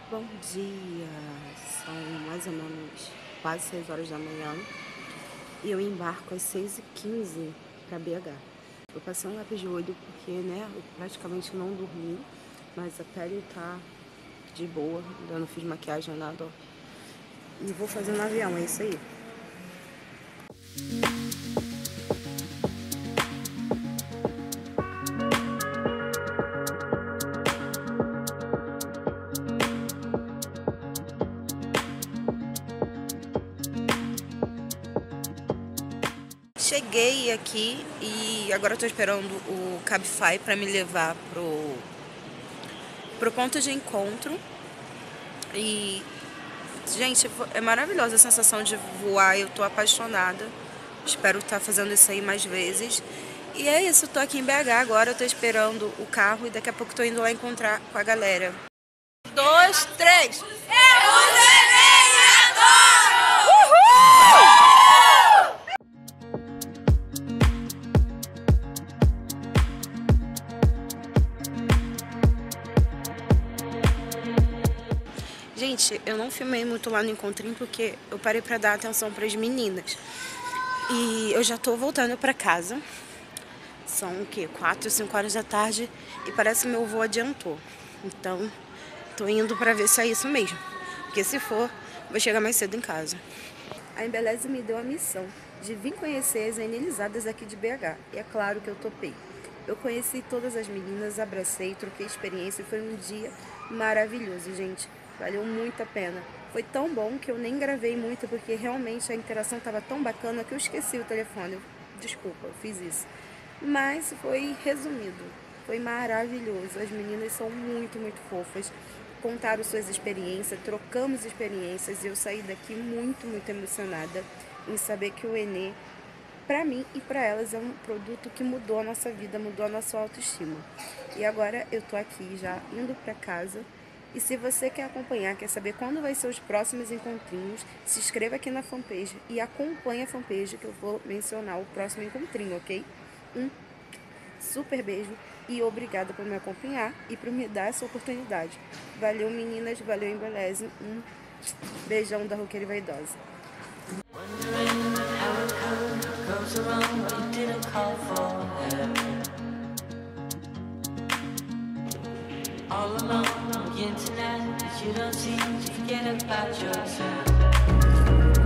Bom dia, são mais ou menos quase 6 horas da manhã e eu embarco às 6h15 para BH. Eu passei um lápis de olho porque, eu praticamente não dormi, mas a pele tá de boa, ainda não fiz maquiagem, nada, ó. E vou fazer no avião, é isso aí. Cheguei aqui e agora eu tô esperando o Cabify para me levar pro ponto de encontro. E, gente, é maravilhosa a sensação de voar, eu tô apaixonada. Espero estar fazendo isso aí mais vezes. E é isso, tô aqui em BH agora, eu tô esperando o carro e daqui a pouco tô indo lá encontrar com a galera. 2, 3. Gente, eu não filmei muito lá no encontrinho porque eu parei pra dar atenção pras meninas. E eu já tô voltando pra casa. São o quê? 4, 5 horas da tarde e parece que meu voo adiantou. Então, tô indo pra ver se é isso mesmo. Porque se for, vou chegar mais cedo em casa. A Embeleze me deu a missão de vir conhecer as enelizadas aqui de BH. E é claro que eu topei. Eu conheci todas as meninas, abracei, troquei experiência e foi um dia maravilhoso, gente. Valeu muito a pena. Foi tão bom que eu nem gravei muito, porque realmente a interação estava tão bacana que eu esqueci o telefone. Desculpa, eu fiz isso. Mas foi resumido. Foi maravilhoso. As meninas são muito, muito fofas. Contaram suas experiências, trocamos experiências e eu saí daqui muito, muito emocionada em saber que o Enê, para mim e para elas, é um produto que mudou a nossa vida, mudou a nossa autoestima. E agora eu tô aqui já indo para casa. E se você quer acompanhar, quer saber quando vai ser os próximos encontrinhos, se inscreva aqui na fanpage e acompanhe a fanpage que eu vou mencionar o próximo encontrinho, ok? Um super beijo e obrigada por me acompanhar e por me dar essa oportunidade. Valeu, meninas, valeu, Embeleze. Um beijão da Roqueira e Vaidosa. All alone on the internet, but you don't seem to forget about yourself.